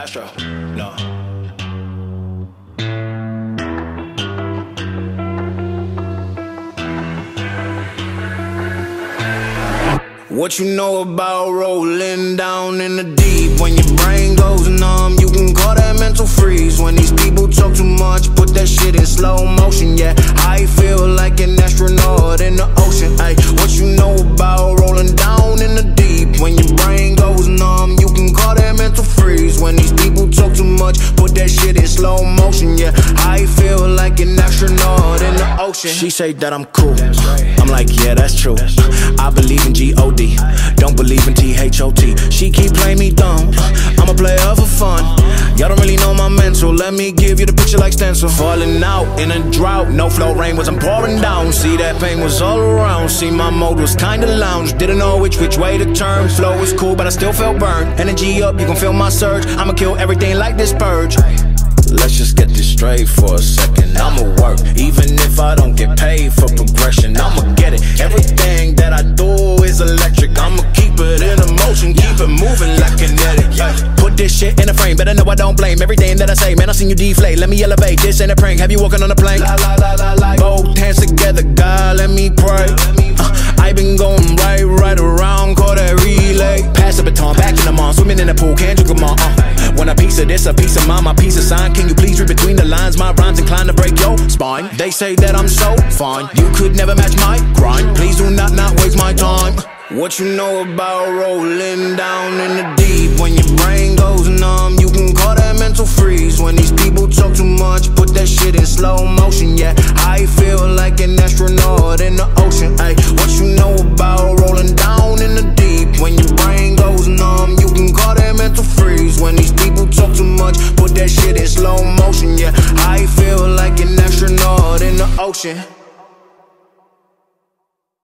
Castro. No. What you know about rolling down in the deep? When your brain goes numb, you can call that mental freeze. When these people talk too much, put that shit in slow motion. Yeah, I feel like an astronaut in the ocean. Ay, what you know about rolling down in the deep? When your brain goes numb, you can call that mental freeze. When these people talk too much, put that shit in slow motion. Yeah, I feel like an astronaut in the ocean. She say that I'm cool, I'm like, yeah, that's true. I believe in G-O-D, don't believe in T-H-O-T. She keep playing me dumb, I'm a player for fun. Y'all don't really know my mental, let me give you the picture like stencil. Falling out in a drought, no flow, rain wasn't pouring down. See, that pain was all around, see, my mode was kinda lounge. Didn't know which way to turn, flow was cool but I still felt burned. Energy up, you can feel my surge, I'ma kill everything like this purge. Let's just get this straight for a second. I'ma work, even if I don't get paid for progression. I'ma get it, everything that I do is electric. I'ma keep it in motion, keep it moving like kinetic. Put this shit in a frame, better know I don't blame everything that I say. Man, I seen you deflate, let me elevate, this ain't a prank. Have you walking on a plane? Both hands together, God, let me pray. I been going right around, call that relay. Pass the baton, back in the mall, swimming in the pool, can't drink them all. Want a piece of this, a piece of mine, my piece of sign. Can you please read between the lines? My rhymes inclined to break your spine. They say that I'm so fine, you could never match my grind. Please do not waste my time. What you know about rolling down in the deep? When your brain goes numb, you can call that mental freeze. When these people talk too much, put that shit in slow motion. Yeah, I feel like an astronaut in the ocean. Ay, what you know about rolling down in the deep? When your brain goes numb, you can call that mental freeze. When these people talk too much, put that shit in slow motion. Yeah, I feel like an astronaut in the ocean.